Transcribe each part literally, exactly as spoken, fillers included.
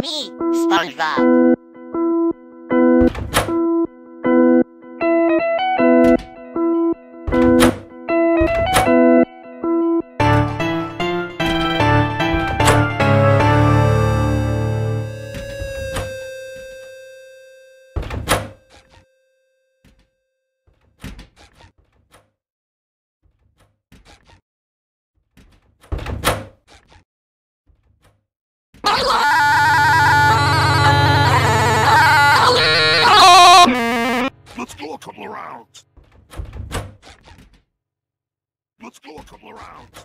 me, Spongebob. Let's go a couple of rounds. Let's go a couple of rounds.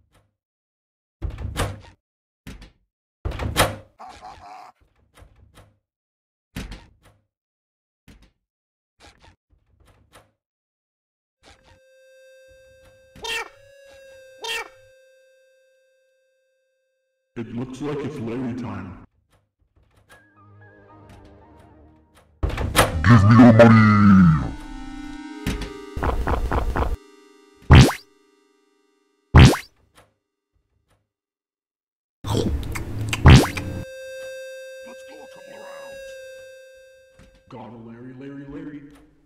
It looks like it's Larry time. Give me your money! Let's go a couple of rounds. Got a Larry, Larry, Larry.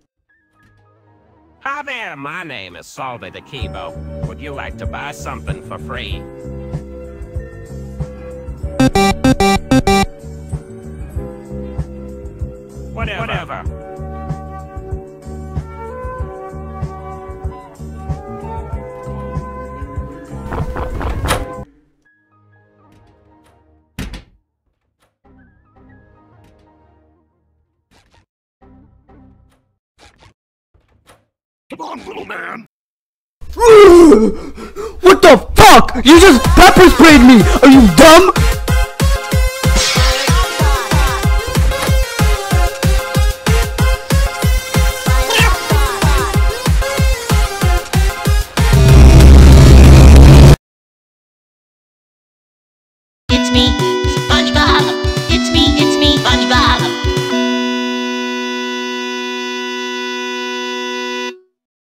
Hi there, my name is Saldi the Keybo. Would you like to buy something for free? Whatever. Whatever. Come on, little man. What the fuck? You just pepper sprayed me! Are you dumb? It's me,